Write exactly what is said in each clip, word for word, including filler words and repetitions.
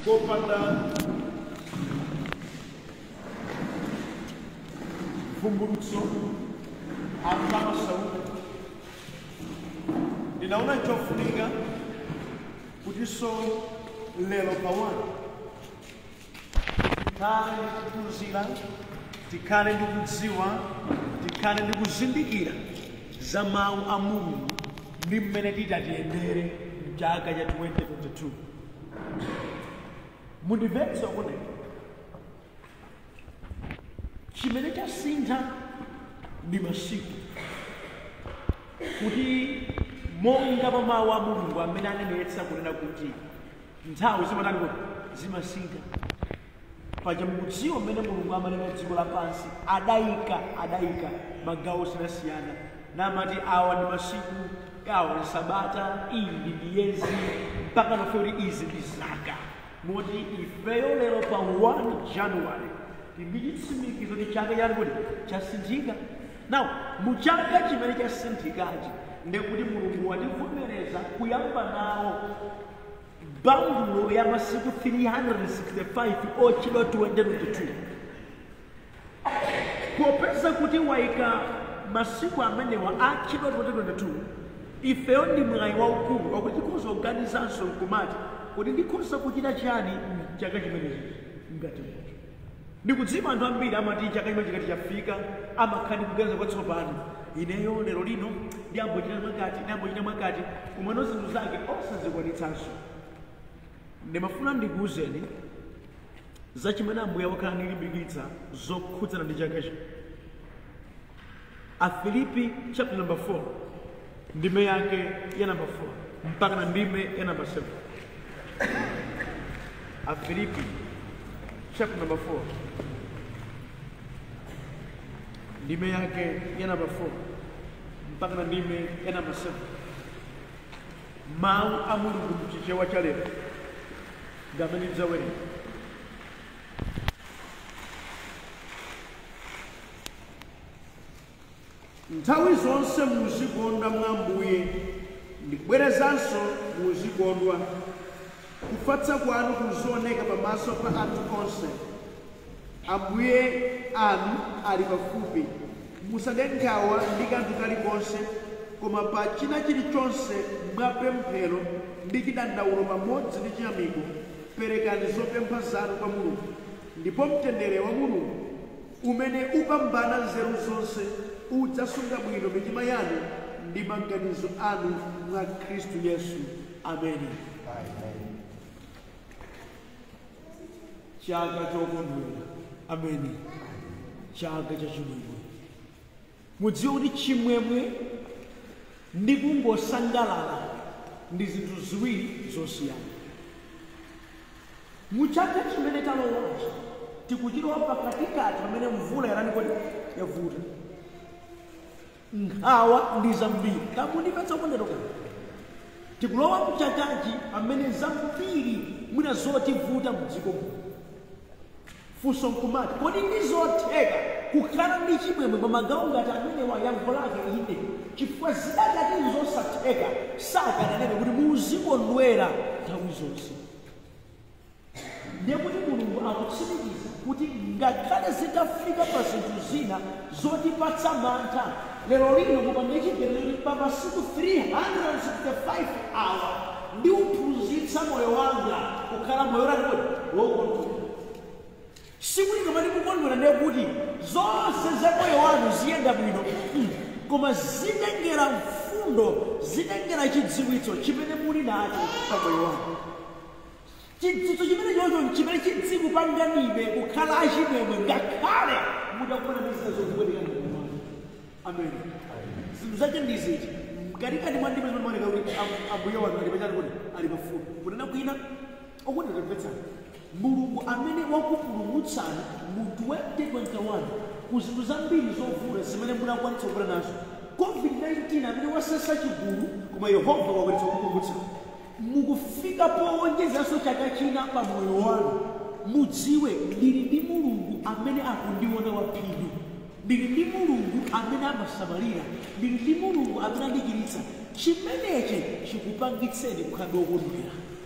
kopanda vumbulutso amama sauti ninaona chofunika kuti so lelo pawani tikale ndikuphunzira tikale ndikudziwa tikale ndikuzindikira za mawu a Mulungu ndi mmene titayendere mchaka cha twenty twenty-two. Mundimvetse kuti chimene chasintha ndi masiku kuti monga pa mawu a Mulungu amene anenetsa kunena kuti nthawi zimatani kuti zimasintha paja mukudziwa mmene Mulungu amanena dziko lapansi adayika adayika magawo osiyanasiyana namati awa ndi masiku awa ndi sabata iyi ndi miyezi mpaka nafe kuti izi ndi zaka moti ifeyo lero pa one January ndi chitsimikizo kuti chaka chanu kuti chasinthika. Now mu chaka chimene chasinthikachi ndekuti Mulungu wativomereza kuyamba nawo bandulo ya masiku three hundred sixty-five ochidwa twenty twenty-two. Popeza kuti waika masiku amenewa achidwa twenty twenty-two ifeyo ndi mwayi waukulu wakuti tikhoza kuganizanso kumati kuti ndikhoza kuchita chani chaka chimenechi ngati moto. Ndikudziwa anthu ambiri amati chaka chimene chikati chafika amakhani kuganiza kwatsopano ineyo lero lino ndiyambochita mwakati ndiyambochita mwakati kumano zinthu zake osazikwanitsanso. Ndimafuna ndikuwuzeni za chimene Ambuye wakhala nilimbikitsa zokhudzana ndi chakacho. Afilipi chapter number four ndime yake ya number four mpaka na ndime ya number seven. Afilipi chapter number four ndime yake ya number four mpaka na ndime ya number seven. Mawu a Mulungu mchichewa cha lero ngamene mzawere nthawi zonse muzikonda mwa Ambuye ndikubwerezanso muzikondwa kufatsa kwanu kuzooneka pamaso pa anthu onse. Ambuye anu ali pafupi, musade nkhawa ndi kanthu kalikonse koma pa china chilichonse mwapemphero ndi chidandaulo pamodzi ndi chiyamiko perekani zopempha zanu kwa Mulungu, ndipo mtendere wa Mulungu umene upambana nzeru zonse udzasunga bwino mitima yanu ndi maganizo anu mwa Khristu Yesu. Ameni. Chaka chokondwera. Ameni. Chaka chachimwemwe. Mudziwe kuti chimwemwe ndi kungosangalala ndi zinthu ziwiri zosiyana. Muchaka chimene talowachi tikuchilowa pakatikati pamene mvula yarani kodi yavuta. Nkhawa ndi zambiri. Kamundipatsa kondero kodi. Tikulowa kuchakachi amene zambiri mwina zotivuta mdziko muno. Funso nkumati kodi ndi zotheka kukhala ndi chimwemwe pa magawo ngati amene wayankho lake ine chifukwa zidakati zosatheka sakananene kuti muzikondwera nthawi zonse. Ndiye kuti Mulungu akutsimikiza kuti ngakhale zitafika pa zinthu zina zotipatsa mantha lero lino kupanga chiperero pa masiku three hundred sixty-five hour ndi uphunzitsa moyo wanga kukhala moyo wake wokondwera. Sikuti kama ndikukondwera ndiye kuti zonse za moyo wanu ziyenda bwino koma zitengera mfundo zitengera chidziwitso chimene muli nacho pa moyo wanu. Chidziwitso chimene chocho chimene chizikupanganibe kukhala achimwemwe ngakhale mudakufuna misa zokuwetika mmoyo wanu. Amen. Zinthu zake ndiziti katikati mwa ndime zimene maoneka kuti Ambuye wanu ali pachani kuti ali pafupi kunena kwina okuti tapetsani Mulungu amene wakupulumutsani mu twenty twenty-one ku zinthu zambiri zovuta zimene munakwanitsa kukhala nazo. COVID nineteen amene wasesa chigulu koma Yehova wakwanitsa kupulumutsa. Mukufika powonjezanso chaka china pa moyo wanu mudziwe ndili ndi Mulungu amene akundiona waphindu, ndili ndi Mulungu amene amasamalira, ndili ndi Mulungu amene andichiritsa. Chimenechi chikupangitseni kukhala okondwera.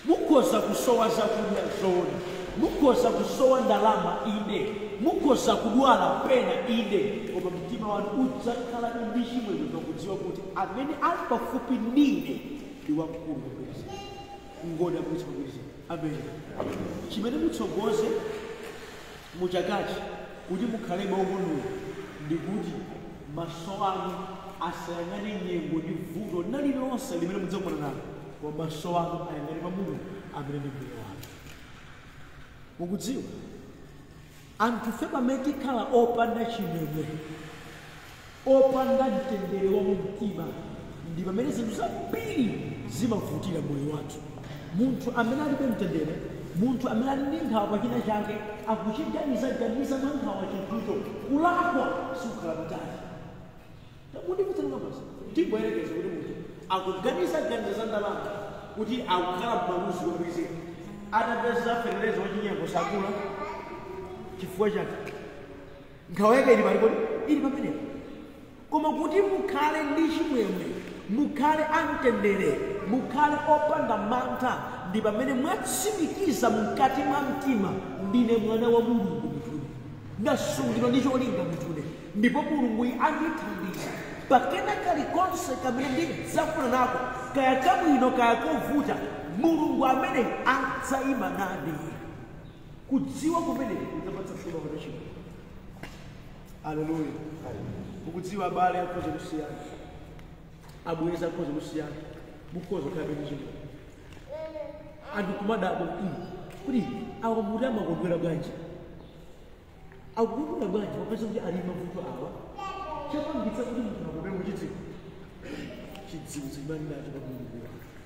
mukhoza kusowa zakudya zoni, mukhoza kusowa ndalama ine, mukhoza kudwala pena ine, koma mtima wanu udzakhala ndi chimwemwe pakudziwa kuti amene ali pafupi ndine ndi wamkulu kwambiri. Ngoda kuti kwambiri. Amen. Chimene mutsogoze muchakachi kuti mukhale maukondwera ndi kuti maso anu asayang'ane nyengo ndi vuto lililonse limene mudzakumana nalo, koma maso anu ayang'ane pa Mulungu amene ndi mbuye wanu. Mukudziwa anthu fe pamene tikhala opanda chimwemwe, opanda mtendere wa mumtima, ndi pamene zinthu zambiri zimavutira moyo wathu. Munthu amene alibe mtendere, munthu amene ali ndi nkhawa pa china chake, akuchiganizaganiza mwa nkhawa chinthucho, kulakwa sikukhala patali. Mundimvetsa basi, tibwerekeze kuti munthu akuganizaganiza za ndalama kuti akukhala m'maluzi wabwizika, atapeza fereleza wachinyengo sakula chifukwa chake. Nkhawa yake ili palipoti, ili pamenepo. Koma kuti mukhale ndi chimwemwe, mukhale amtendere, mukhale opanda mantha, ndi pamene mwatsimikiza mkati mwa mtima, ndine mwana wa Mulungu mutune, ndasungidwa ndi cholinga mutune, ndipo Mulungu andithandiza pakena kalikonse kamene ndidzafuna nako, kaya kabwino kaya kovuta, Mulungu amene adzayima nane. Kudziwa kumene kudzapatsa fulo kwa chimwe. Haleluya. Ukudziwa abale akhoza kusiyana, abweza akhoza kusiyana, mukhoza khala ndi chimwe. Anthu kumadabo kuti awa muti amakondwera bwanji, akukondwera bwanji wapeza kuti ali mavuto awa, chapangitsa kuti munthu akondwere muchidziwo, chidziwitso chimene nacho pa Mulungu.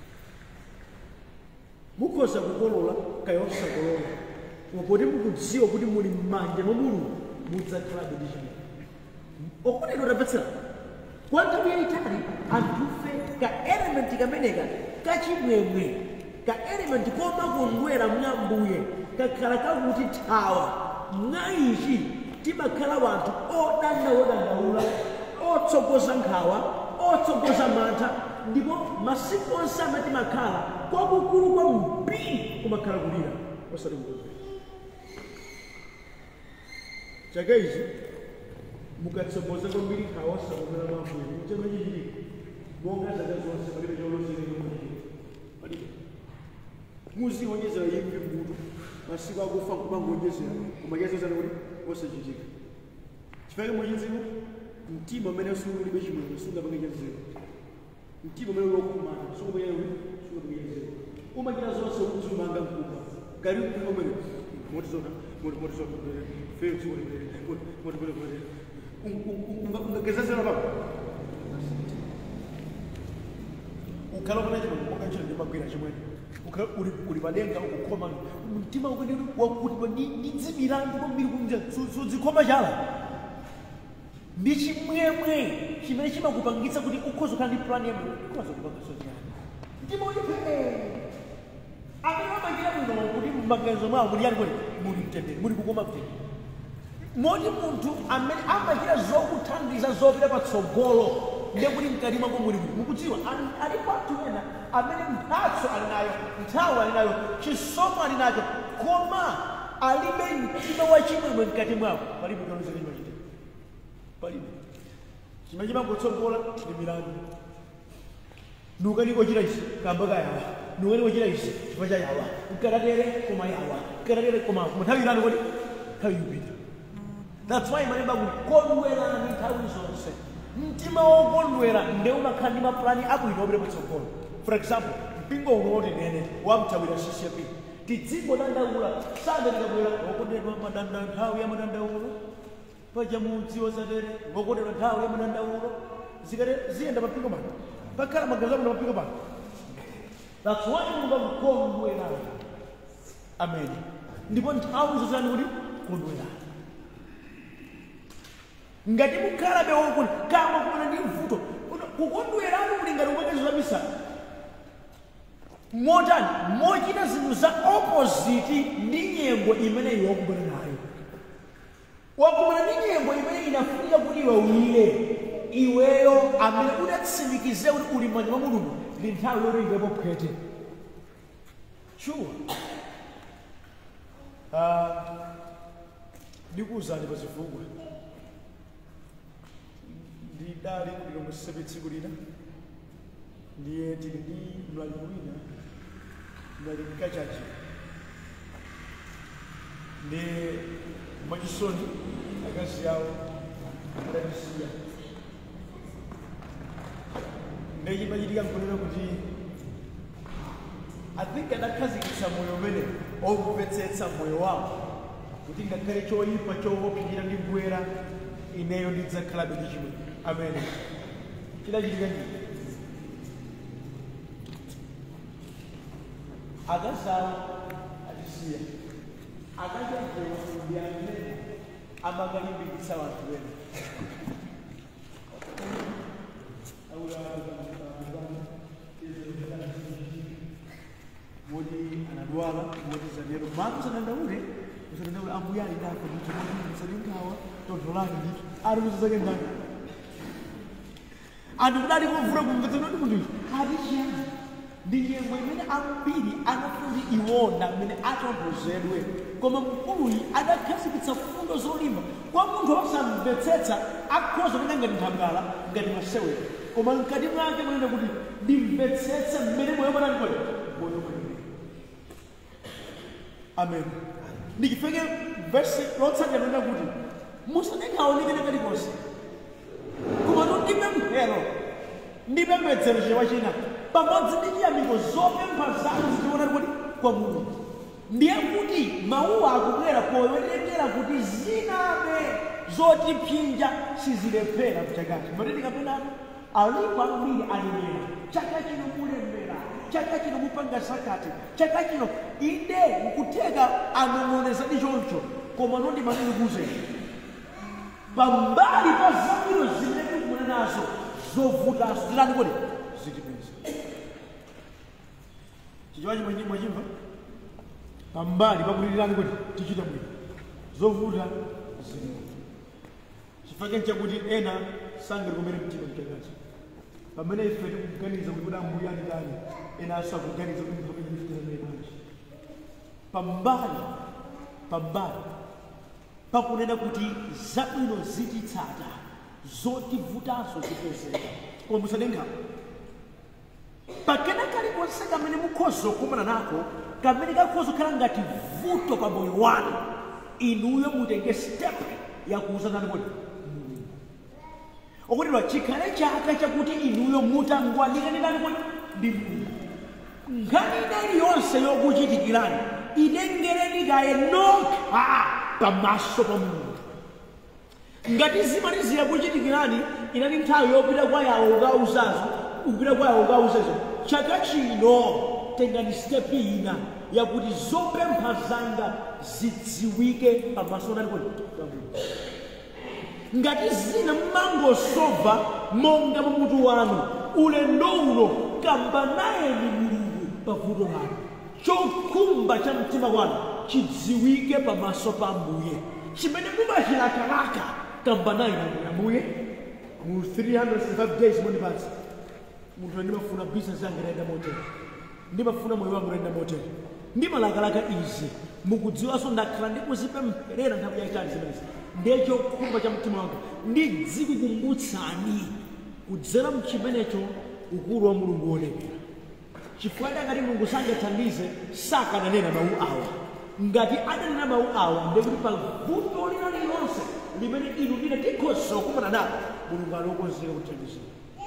Mukhoza kukolola kaya osakolola, koma poti mukudziwa kuti muli m'manja mwa Mulungu, mudzakhalabe ndi chimwe. Okondedwa tapetsera kwa nthawi yayitali anthufe ka elementi kameneka kachimwemwe, ka elementi komakondwera mwa Mbuye kakhala kakuti thawa. Mwa ichi timakhala wanthu odandaula, otsogoza nkhawa, otsogoza mantha, ndipo masiku onse amene timakhala kwakukulu kwa mpiri kumakhala kulira osati kukondwera. Chaka ichi mukatsogoza kwambiri nkhawa osakondwera mwa Mbuye, mchema chichitika monga zaka zonse palibe cholozereka palibe. Muziwonyezera imvi mbuto masiku akufa kumangonyezera kumachezezana kuti osachitika. Chifukwa muchidziwa mtima umene sulibe chimwemwe sungapange chezero. Mtima umene ulokumana sungapange chezero. Umachita zonse uzimanga mkupa kali mkupa umene moti zona moti moti zona feo chimwe moti moti moti ungagezezera baba ukhala kuna chimwe mukachira ndi magwira chimwe ukhala uli uli padenga ukukoma mtima ukene wakuti ndi dzibiranga kwambiri kunja sudzikhoma chala ndi chimwemwe chimene chimakupangitsa kuti ukhoza kukhala ndi plan yako ukhoza kupanga sojana ndipo ulipe amene amachita bwino kuti m'maganizo mwawo muli yani kuti muli mtendere muli kukoma mtendere. Moti munthu amene amachita zokuthandiza zopita patsogolo ndiye kuti mkati mwako muli kuti mukudziwa alipo anthu ena amene mphatso ali nayo, nthawi ali nayo, chisomo ali nacho, koma alibe mtima wa chimwemwe mkati mwawo. Palibe chonse chimachitika, palibe chimene chimangotsogola ndi milandu. Nukanikochita ichi kamba kayawa, nukanikochita ichi chifukwa cha yawa, nkaratere koma yawa, nkaratere koma nthawi ilani kuti nthawi yupita. That's why malemba kukondwera ni nthawi zonse. Mtima wokondwera ndiye umakhala ndi maplani abwino obwera patsogolo. For example, mpingo uno woti nene wamthawira C C P tidzimbo dandaula sande likabwera wokondedwa madanda nthawi ya madandaulo paja mudzi wosatere wokondedwa nthawi ya madandaulo zikate ziyenda mapingo pano pakhala magazi abwino mapingo pano. That's why munga kukondwera. Amen. Ndipo nthawi zozani kuti kondwera. Ngati mukhala be wokuni kama kumana ndi mvuto kukondwera kuli ngati umakazi zabisa modern mochita zinthu za opposite ndi nyengo imene iwe wakumana nayo. Wakumana ndi nyengo imene inafunika kuti iwe uwire iweyo amene udatsimikize kuti uli m'manja mwa Mulungu ndi nthawi yoti iwepo phete. Sure. Uh, ndikuwuzani pazifukwa ndidali kuliro musepe tsiku lina ndiye tili ndi mlaliki wina mlaliki kachachi ndi machisoni akazi yawo adabisiya ndechimachitika nkunena kuti I think adakhazikitsa moyo umene omvetsetsa moyo wawo kuti ngakhale choyipa choopsera ndi bwera ineyo ndidzakhalabe ndi chimwe. Amen. Chidachitika ndi akazawo atisiya akachajewa ndi amene amakalimbikitsa wanthu wena modi anadwala modi zanero matu sanandaule usanandaule ambuya alidako ndicho modi msadingawa tondolani ndicho ari kuzizake ndani andu kudali kumvura kumvetsa noti munthu atishiyana ndi nyengo imene ambiri anafuna iwona amene atondozedwe koma mkuluyi adakhazikitsa fundo zolimba kwa munthu osamvetsetsa akhoza kunena ngati nthangala ngati masewero koma mkati mwake munena kuti ndimvetsetse mmene moyo mwanani kodi moyo mwanene. Amen. Ndikifike verse lotsatira nena kuti musadengaonekene kalikonse koma ndipe mphero ndipe mbedzero chewa china pamodzi ndi chiyamiko zopempha zanu zichiona kuti kwa Mulungu ndiye kuti mawuwa akubwera powerengera kuti zinabe zotipsinja sizilephera kuchakachi mati ndikapenano alipo ambiri alemera chaka chino mulembera chaka chino mupanga sakati chaka chino inde nkutheka anong'oneza ndi choncho koma nondi manene kuze pambali pa zabwino zimene tikune nazo zovutazo zilani kodi zitipeza chichiwa chimwe mwachimva pambali pakulilirani kodi tichita bwino zovuta zilimo chifukwa chakuti ena sangakomere mtima mchakachi pamene ife tikuganiza kuti kuti ambuya ndani ena asakuganiza kuti pamene ife tikuganiza pambali pambali pakunena kuti zabwino zititsata zotivutazo zipezeka koma musadenga pakena kalikonse kamene mukhoza kukumana nako kamene kakhoza kukhala ngati vuto pa moyo wanu inuyo mutenge step yakuwuzanani kodi okutidwa chikhale chaka chakuti inuyo mutangwanikani kodi ndi Mulungu nkhani ina iliyonse yokuchitikirani itengereni kaye nokha pamaso pa Mulungu ngati zimati ziyakuchitikirani inali nthawi yopita kwa yawo ukauzazo upita kwa yawo ukauzazo chaka chino tengani step ina yakuti zopempha zanga zidziwike pamaso nani kodi pa Mulungu ngati zina mmangosova monga pamutu wanu ulendo uno kamba nayeni Mulungu pavuto lanu chokhumba cha mtima wanu chidziwike pamaso pa Ambuye chimene mumachilakalaka kamba nayeni Ambuye mu three hundred sixty-five days mondipatsa munthu ndimafuna business yanga itaenda motere ndimafuna moyo wangu utaenda motere ndimalakalaka izi mukudziwanso ndakhala ndikuzipempherera nthawi yayitali zimenezi ndiye chokhumba cha mtima wanga ndizikukumbutsani kudzera mchimenecho ukulu wa Mulungu wonekera chifukwa ngati Mulungu sangathandize sakananena mawu awa ngati adanena mawu awa ndiye kuti pa vuto lina lililonse limene inu ndine tikhoza kukumana nalo Mulungu alokonzeka kuthandizira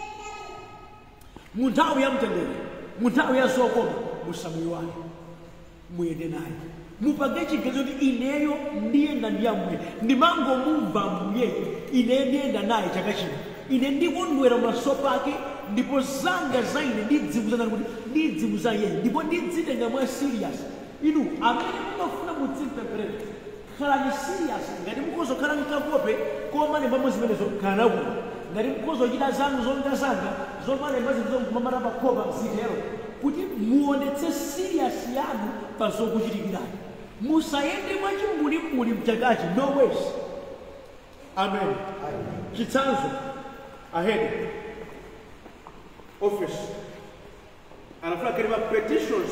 mu nthawi ya mtendere mu nthawi ya zokoma musamuyiwale muyende naye mupange chiganizo kuti ineyo ndiyenda ndi Ambuye ndimangomumva Ambuye ine ndiyenda naye chaka chino ine ndikondwera maso pake ndipo zanga za ine ndidziwuzana kuti ndidziwuza yeye ndipo ndidzitenga mwa serious inu amene mumafuna mudzipempherera khalani serious ngati mukhoza kukhala mkakope koma nembamo zimenezo khala nakuno ngati mukhoza kuchita zanu zonga zanga zomalemba zinthu kumamata pa khopa zitero kuti muonetse serious yanu pa zokuchitikirani musayende mwachimbulibuli mchakachi no ways. Amen. Chitsanzo ahead office anafuna kariba petitions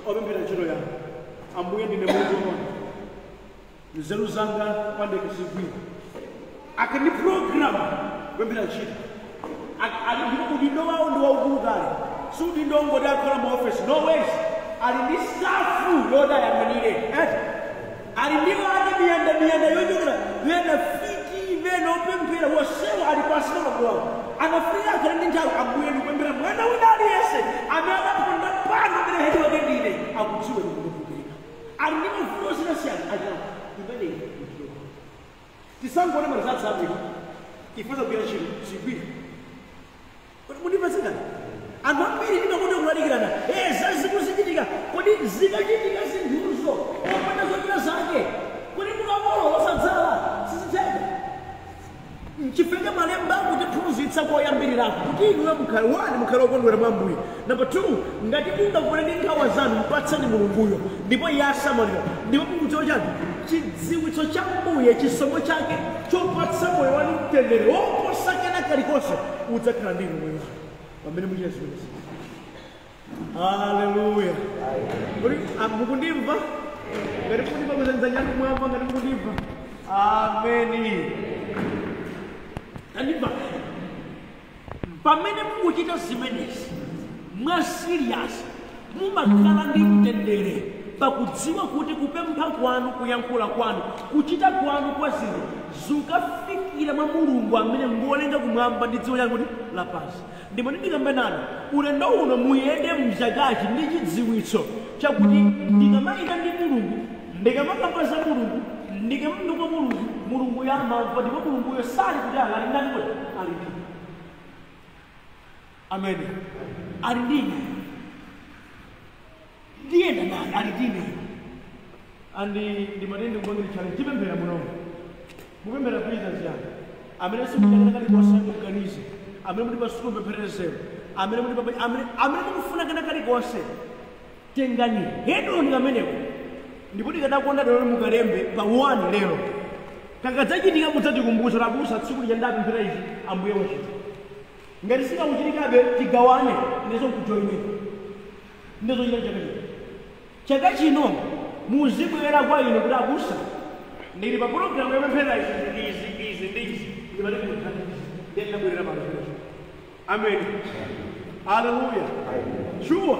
opembera ntchito yanga ambuye ndine munthu wamona nzeru zanga pandeke zigwira akandi program kupembera ntchito ali ndipo udindo wawo ndi waukulu kale si udindo wongoti akhala mu office no ways ali ndi stafu yoti ayang'anire ali ndi ake miyanda miyanda yochokera vena fiti vena opemphera wosewa ali pasi na magulu awo anafika akhale ndi nthawi ambuye ndikupemphera mwana wina aliyense amene adaponda pano amene hedi wake ndine akudziwe ndikupemphera ali ndi mavuto osiyanasiyana achama imeneyi tisangone marizatsi abwino ifuna kugwira ntchito zigwira mundipatsikana anthu ambiri ndimakonda kulalikirana zazikuzichitika kodi zikachitika zinthuzo opanda zochita zake kodi mukapolo osadzala sizitheka chifukwa malemba akutiphunzitsa koyambirirako kuti inuyo mukhale wani mukhale okondwera mwa Ambuye. Number two, ngati mungakule ndi nkhawa zanu mpatsani mulunguyo ndipo iye asamalira ndipo mukudziwa chani chidziwitso cha Mbuye chisomo chake chopatsa moyo wanu mtendere woposa kena kalikonse udzakhala ndi inu moyo wanu pamene muchita zimenezi. Haleluya. Mukundimva? Ngati mukundimva kuzanza nyanu mwamba ngati mukundimva. Ameni. Kandimva. Pamene mukuchita zimenezi mwa serious mumakhala ndi mtendere pakudziwa kuti kupempha kwanu kuyankhula kwanu kuchita kwanu kwa zinthu zikafikira mwa Mulungu amene ngolenga kumwamba ndi dziko lanu lapansi. Ndipo ndikambe nanu ulendo uno muyende mzakachi ndi chidziwitso chakuti ndikamayika ndi Mulungu ndikamakamba za Mulungu ndikamnduka Mulungu Mulungu yamamva ndipo Mulunguyo sali kuti ali ndani kuti ali ndi. Amen. Ali ndine ndiyenda naye ali ndine andi ndimatende kubangiri chale chipemphera munomu mupemphera Jesus yanu amene simukana kali konse muganize amene muli pasuku mpemphererezero amene muli papa amene amene mukufuna kana kali konse tengani hedo ndi kameneko ndipo tikadakonda lero mukalembe pa one lero kakadzachitika mudzatikumbutsa labusa tsiku lijandapi mphera izi Ambuye wachita ngati sikamuchitikabe tigawane ndizo kujoine ndizo chita chakachita chaka chino muzibwera kwa ine kuti abusa ndili pa program yopemphera izi izi izi ndizi ndinabwerera pano. Amen. Haleluya. Sure.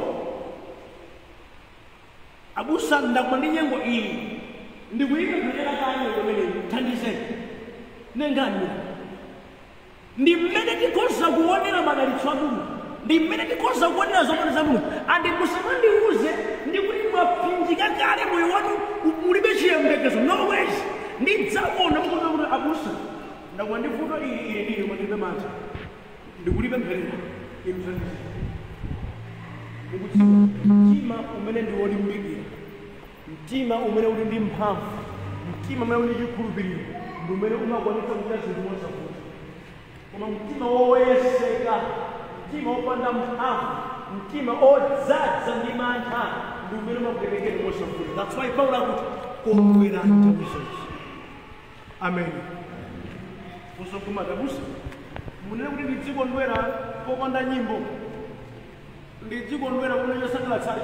Abusa ndakuma ndi nyengo iyi ndikuyika kuchera kanye kumene thandizeni nengani ndi mmene tikhoza kuonera madalitso a Mulungu ndi mmene tikhoza kuonera zopanda za Mulungu andi musamandiuze ndi kuti mwapsinjika kale moyo wanu mulibe chiyembekezo no ways ndidzaona mukuona kuti abusa ndakuma ndi vuto ili ili ili mwandilibe mantha ndikulibe mpherera imthandize mukudziwa mtima umene ndi wolimbikira mtima umene uli ndi mphamvu mtima umene uli ndi chikhulupiriro ndi umene umakwanitsa kuchita zinthu mosavuta. Koma mtima woyeseka mtima wopanda mphamvu mtima odzaza ndi mantha ndi umene umakupelekera mosavuta. That's why Paulo akuti kondwera nthawi zonse. Amen. Usokumata busa munene kuti ndizikondwera popanda nyimbo ndizikondwera kuti chosangalatsali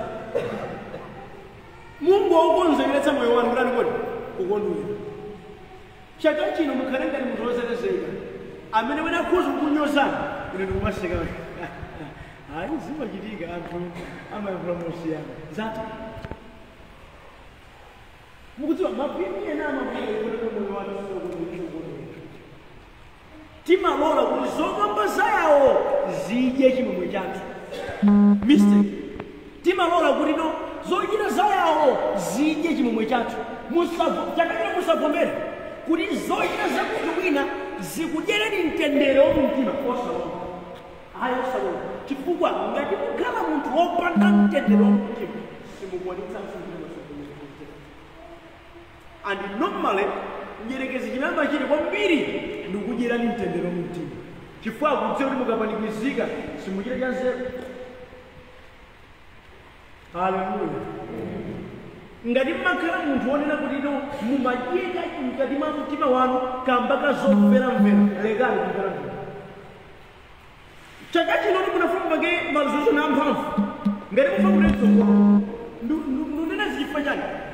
Mungu akukonzekeretsa moyo wanu kuti kodi ukondwera. Chaka chino mukhale ngati munthu wotetezeka amene wena akhoza kukunyozani ine ndikumaseka hayi zimachitika anthu amayankhula mosiyana zati mukudziwa mapimi ena amabwera kuti moyo wanu timalola kuti zokamba zawo zidye chimwemwe chathu mistake timalola kuti no zochita zawo zidye chimwemwe chathu chakachira musavomera kuti zochita za munthu wina zikudyereni mtendere womumtima osalola hayi osalola chifukwa ngati mukhala munthu wopanda mtendere womumtima simukwanitsa and normally nyerekezi chimamba chili kwambiri ndikudyerani mtendere womumtima chifukwa akudziwa kuti mukapanikizika simuchita cha nzeru. Haleluya. Ngati mmakhala munthu wonena kuti no mumadyeka mkati mwa mtima wanu kamba kazomvera mvera lekani kumvera mvera. Chaka chino kuti munafuna pake mazunzo na mphamvu ngati mufa kuti tsogolo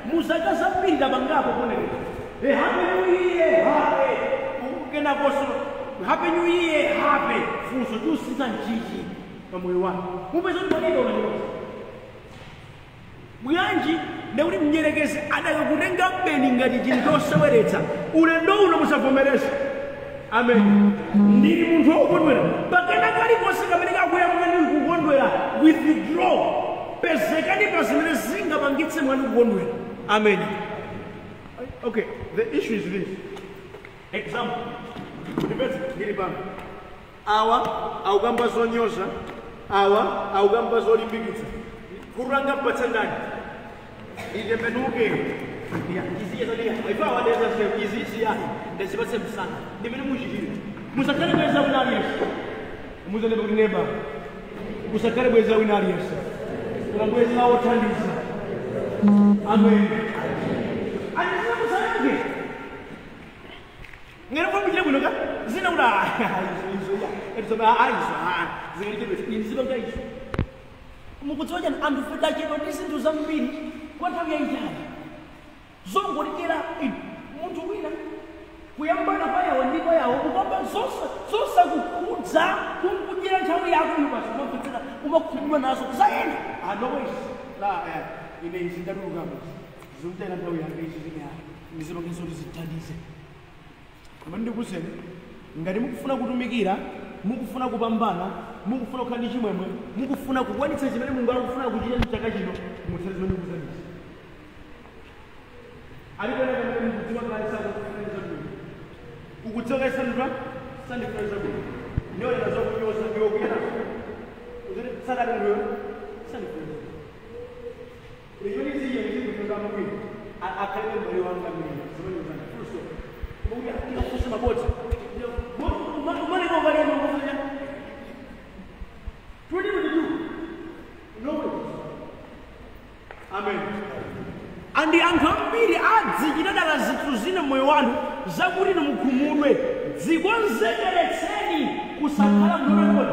muzaka zambiri ndapangapo kuonekera eh happy new year happy ukena koso happy new year happy funso tusita njiji pamoyo wako mupeza kuti padendo unaniwa bwanji ndauli mnyerekezi adakakutenga mbeni ngati chinthu choseweretsa ulendo uno musavomereza amen ndili munthu wokondwera pakena kalikonse kamene kakuyamwa ndi kukondwera withdraw pezekani pa zimene zingapangitse mwanu kukondwera amen. Okay, the issue is this. Example, ndili pano awa aukamba zonyoza awa aukamba zolimbikitsa kuranga mpatsa ndani itembenuke iziyezalia aifa wadeza se izizi ya ndazipatse msana ndimene muchitire musakale bweza wina aliyese muzane kuti neba musakale bweza wina aliyese kulangweza othandiza amen anizina musanange ngene kwa mujile kunoka zina una izo ya etisoma aizo zingelitebe inziba ngaizo mukutsoja anthu feda chero ndi zinthu zambiri kwa nthawi yayitali zongolikira munthu wina kuyambana payawo ndipo yawo kukomba zosakukhudza kumkudyera nthawi yako ibasi umapfetsera umakhumudwa nazo zayenda anowes la ine izi ndatulukamo zimtera nthawi yake izi zine ndizipangenso kuti zithandize koma ndikuseni ngati mukufuna kutumikira mukufuna kupambana mukufuna kukhala ndi chimwemwe mukufuna kukwanitsa chimene Mulungu akufuna kuchita mchaka chino mutsate zimene mukuzanisa alipona kamene mukudziwa kalisa kufananiza bwino ukutsoka isanduka sandifananiza bwino nyolera zokunyoza ndiwokuyera uziti sakati ndiyo sandifananiza iyo niziye ndizikutozama bwino akhalebe mbali wanga mene zimene uzana fuso kumakuya tikafusa mabodza umaneko ukalema ukufanya what do you do? No way. Amen. And the ambiri adzikidadala zinthu zina moyo wanu zakuti mukhumudwe zikonzekeretseni kusakhala mlolekoni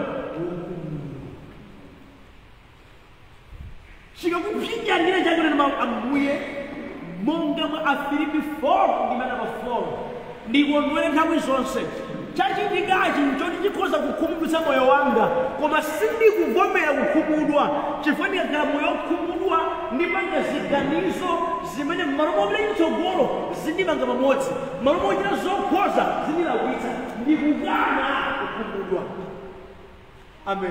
chikakuphinja ndine chakuti ma ambuye monga mwa Afilipi four ndimene pa four ndikondwere nthawi zonse chachitikachi nchoti chikhoza kukhumudwitsa moyo wanga koma sindikuvomera kukhumudwa chifukwa ndikakhala moyo wokhumudwa ndipanga ziganizo zimene m'malo mopita chitsogolo zindipanga pamodzi m'malo mochita zokhoza zindilakwitsa ndikukana kukhumudwa amen.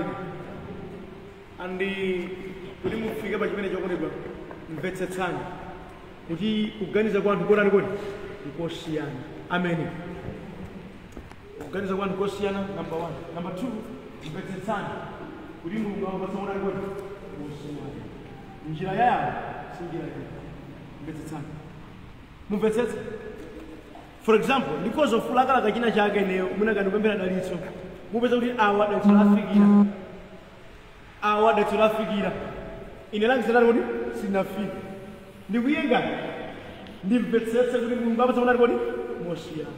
andi kuti mufike pa chimene chokondedwa mvetsetsani kuti kuganiza kwa anthu kotani kodi nkosiyana amen. Kuganiza kwanu kosiyana number one. Number two, mvetsetsani kuti Mulungu akupatsa kotani kodi kosiyana njira yawo si njira yawo mvetsetsani mumvetsetse. For example, ndikozo fulakala kachina chake neyo munakandipemphera dalitso mupeza kuti awa dalitso lafikira awa dalitso lafikira ine langi zinati kodi sinafika ndikuyenga ndimvetsetse kuti Mulungu akupatsa kotani kodi mosiyana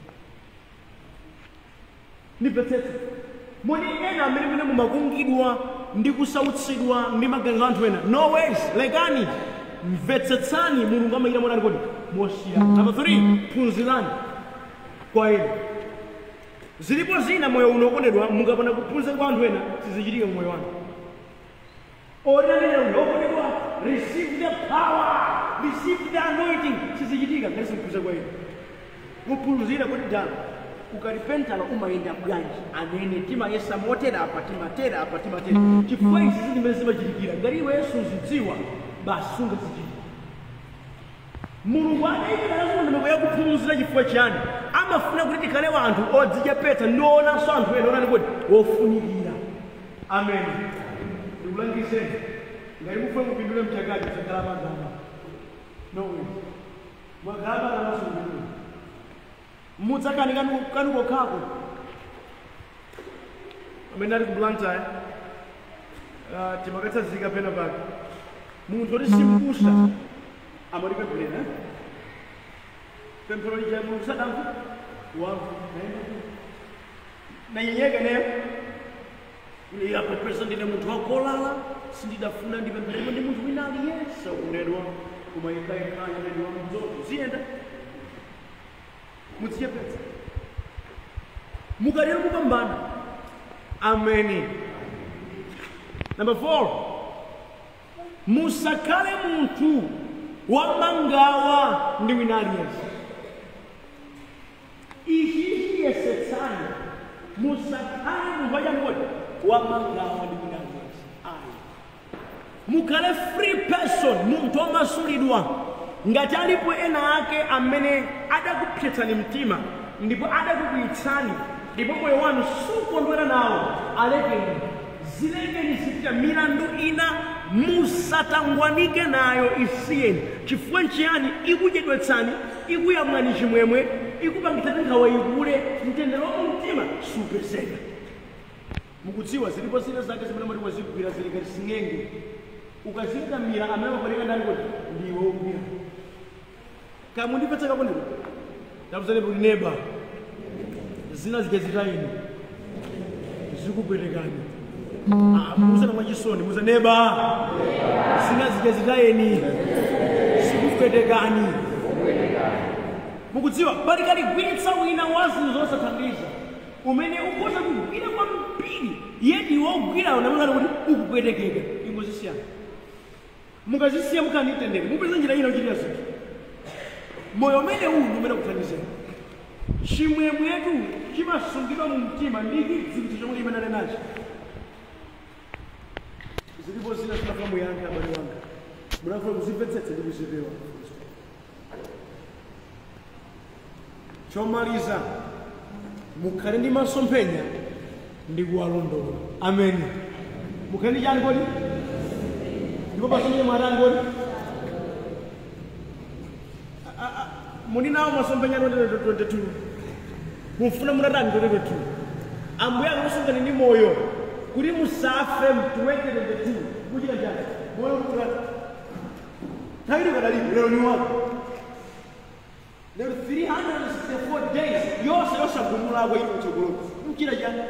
ndimvetsetse. Moni ena amene mene mumakungidwa ndi kusautsidwa ndi maganizo anthu ena no ways lekani mvetsetsani Mulungu amayita motani kodi mosiyana. Number three, phunzirani kwa ena. Zilipo zina moyo uno okondedwa mukapanda kuphunzira kwa anthu ena sizichitika moyo wanu. Ordinary okondedwa receive the power, receive the anointing sizichitika ngati simphunzira kwa ena. Kuphunzira kodi dala ukaripentala umayenda bwanji anene timayesa motera apa timatera apa timatera chifukwa izi zimene zimachitikira ngati iwe Yesu uzidziwa basi sungazichita. Mulungu adaikira ndondomeko yakuphunzira chifukwa chani amafuna kuti tikhale anthu odzichepetsa ndionanso anthu ena onani kodi ofunikira amen. Ndikulangiseni ngati mufuna kupindule mchakachi sakhala pangama no way mwakhala pangamaso kupindula mudzakani kanu kokhako amene ali kublantyre timakatsanzika pena pake munthu oti simpusa amatipempherera pemphero lija Mulungu sadamva wamva nanyenyeka neyo ine apapesa ndine munthu wakolala sindidafuna ndipemphererwe ndi munthu wina aliyense ukondedwa kumaikhaikanya ndi wamzoto ziyenda mudzichepetsa mukalero kupambana. Ameni. Number four, musakale munthu wamangawa ndi wina aliyense. Ichi chiyesetsani musakale munthu wachangoti wamangawa ndi wina aliyense. Ayi. Mukhale free person, munthu womasulidwa. Ngati alipo ena ake amene adakupsetsani mtima ndipo adakukuyitsani ndipo moyo wanu sukondwera nawo, alekeni. Zilekeni zipita milandu ina musatangwanike nayo isiyeni. Chifukwa nchiyani? Ikuchedwetsani, ikuyamwani chimwemwe, ikupangitsani nkhawa ikule, mtendere wa mtima supezeka. Mukudziwa zilipo zina zake zimene mati wazigwira zili ngati sing'enge. Ukazikamira amene wapereka ndani kuti ndiwe wogwira. Kama undipatsa kabonero ndakuzani kuti neba zina zikazitaini zikupwetekani. Ah, musana mwachisoni muza neba zina zikazitaini zikupwetekani. Mukudziwa pali kali gwitsa wina wazi zosathandiza umene ukoza kugwira kwa mpiri yedi wogwira unamangana kuti ukupwetekeka. Ingozisiyana mukazisiya mukanitendere mupeza njira ina uchitira zinthu. Moyo umene uwu umene kuthandizeni. Chimwemwetu chimasungidwa mu mtima ndi chidziwitso chomwe chimenane nacho. Zilipo zina zinafuna muyankhe abale wanga. Munafuna kuzimvetsetsa ndi kuzipewa. Chomaliza mukhale ndi masomphenya ndi kuwalondola. Ameni. Mukhale ndi chani kodi? Ndipo pasomphenya mwatangoli? Muni nawo masomphenya twenty twenty-two. Mufuna munatani twenty twenty-two. Ambuye akakusungani ndi moyo kuti musafe mu twenty twenty-two. Muchita chani? Moyo kuti tayiri kadalipo lero ni wako. Lero three hundred sixty-four days yose yosagumula kwa ino chokolo. Muchita chani?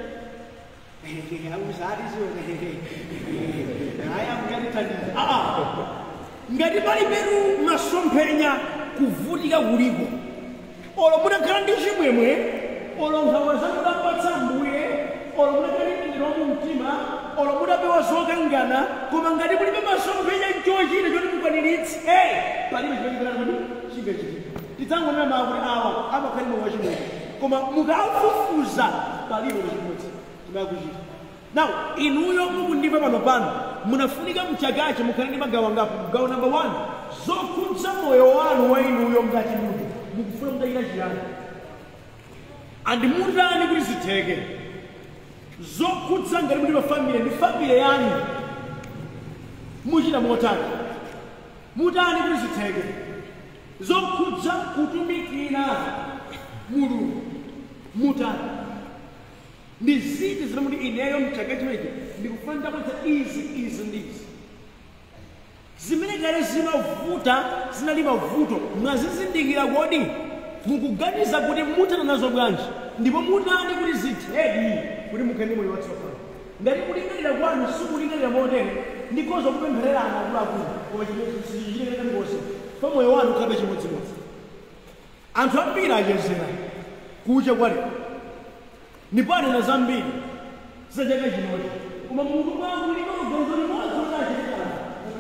Ah, ngati pali peru masomphenya kuvutika kuliko. Olo mutakhala ndi chimwemwe, olo nkhawa zanu mudapatsa Ambuye, olo mutakhala ndi mtendere wa mtima, olo mudapewa zokangana, koma ngati mulibe masomphenya chochita choti mukwaniritse, eh, palibe chimene kuti chingachitika. Tidzangonena mawu kuti awa amakhala moyo wachimwemwe, koma mukafufuza palibe chimodzi chimakuchita. Now, inuyo mukundimva pano pano, munafunika mchakache mukhale ndi magawo ngapo. Gawo number one, zokhudza moyo wanu wa inuyo ngati munthu. Mukufuna mudachita chiyani? Andi mutani kuti zitheke. Zokhudza ngati muli pa family ndi family yanu. Muchita motani. Mutani kuti zitheke. Zokhudza kutumikira Mulungu. Mutani. Ndi ziti zina muti ineyo mchakache mechi ndikufuna ndapatsa izi izi ndizi. Zimene kale zimavuta zinali mavuto mwazizindikira kodi mukuganiza kuti mutana nazo bwanji ndipo mutani kuti zithedi kuti mukhale moyo watsopano. Ngati kulingalira kwanu sikulingalira motere ndikoza kupemphererana akuluakulu koma chichitikire ngozi pa moyo wanu ukhale chimodzimodzi. Anthu ambiri achezera kucha kwale ndipo anena zambiri zachaka chinochi koma munthu mwangu liko gonzo limodzi lonachitikana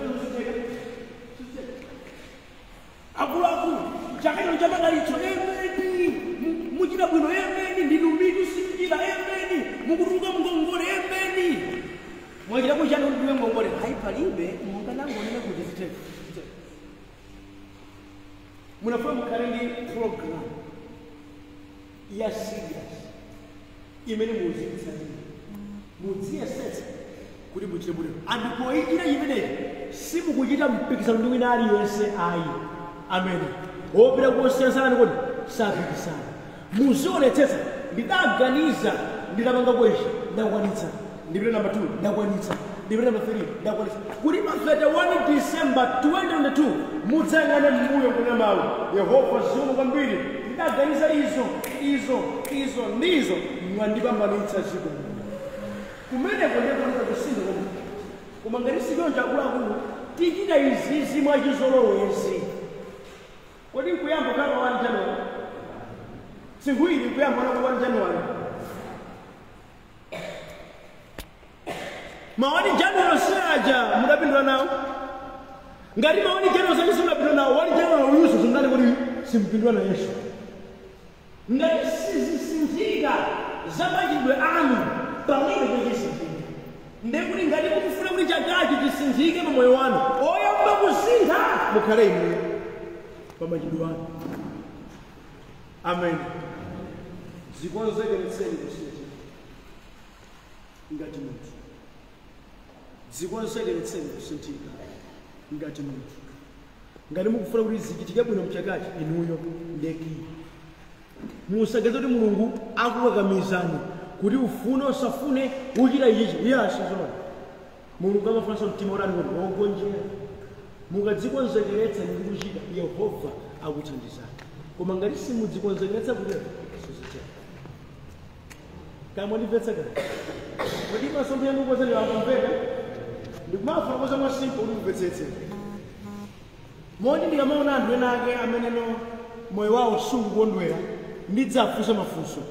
akuluakulu chaka chino chamadalitso emeni muchita bwino emeni ndinumiki simchita emeni mukutuluka mngongole emeni mwachita kuchani kuti ndiwe ngongole hayi palibe munganangonena kuti ziteke. Munafuna mukhale ndi program ya serious imene muzidzitsatira mudziyesetsa kuti muchite bwino. Andipoichita imeneyi simukuchita mpikisano ndi wina aliyense ayi. Amen. Opera kusiyanasana kodi sapikisana. Muzionetsetsa ndidaganiza ndidapanga kweshi ndakwanitsa. Ndipita number two ndakwanitsa. Ndipita number three ndakwanitsa. Kuti pa thirty-first December twenty twenty-two mudzayang'ane mbuyo kuna mawu Yehova zimu kwambiri ndaganiza izo izo izo ndizo mwandipambanitsa chiko. Kumene kwende kwenda kusinda kwa koma ngati siyo njakula akulu tichita izizi mwachizolowezi. Kodi nkuyamba kama one January? Sikuili nkuyamba na one January. Maoni January saja mudapindula nawo. Ngati maoni January saja simudapindula nawo, one January uyuso sindali kodi simpindula na Yesu. Ngati sizisinzika zamachidwe anu pamene kuchisinzika. Ndekuti ngati mukufuna kuti chakachi chisinzike pa moyo wanu, oyamba kusintha mukhale inu pamachidwe anu. Amen. Zikonzekeretseni kusintha ngati munthu. Zikonzekeretseni kusinthika ngati munthu. Ngati mukufuna kuti zichitike bwino mchakachi inuyo ndeki. Musageze kuti Mulungu akukakamizani kuti ufune usafune uchita ichi. Yes, zona. Mulungu amafuna mtima orani kuti wogonjera. Mukadzikonzekeretsa ndi kuchita Yehova akuthandizani. Koma ngati simudzikonzekeretsa kuti sizitha. Kama ndipetsa kana. Kodi masombo yangu kwa zani akumveka? Ndikumafuna kwa zama simple ulipetsetse. Modi ndikamaona anthu ena ake amene no moyo wawo sukukondwera ndidzafunsa mafunso.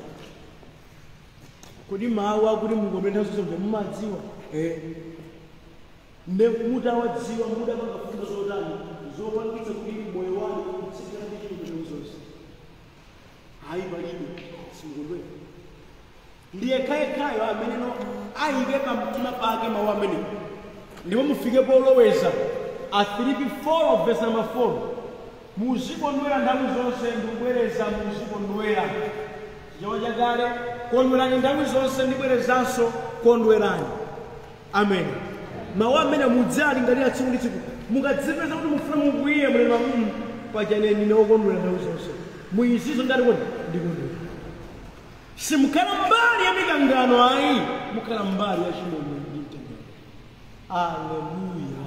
Kodi mawu akuti mungomenda zonse mumadziwa? Eh. Nde mutawadziwa muda pakafunda zotani zopangitsa kuti moyo wanu utsikira ndi chinthu zonse. Hayi palibe simukondwera. Ndiye kayekhayo amene no ayike pamtima pake mawu amene. Ndipo mufike poloweza a Filipi four verse number four. Muzikondwera nthawi zonse ndikubwereza muzikondwera. Chichewa chakale kondwerani nthawi zonse ndibwerezanso kondwerani. Amen. Mawu amene mudzali ngati atsiku ndi tsiku. Mukadzipeza kuti mufuna mukwiye mulema mmu pachane ndine okondwera nthawi zonse. Muyizizo ngati kuti ndikondwera. Simukhala mbali ya mikangano ayi, mukhala mbali ya chimwemwe ndi mtendere. Hallelujah.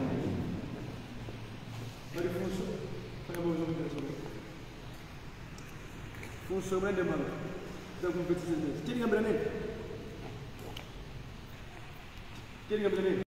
Funso, funso mwende mwana. Zakumpetsa nini? Tiri ngambira nini? Tiri ngambira nini?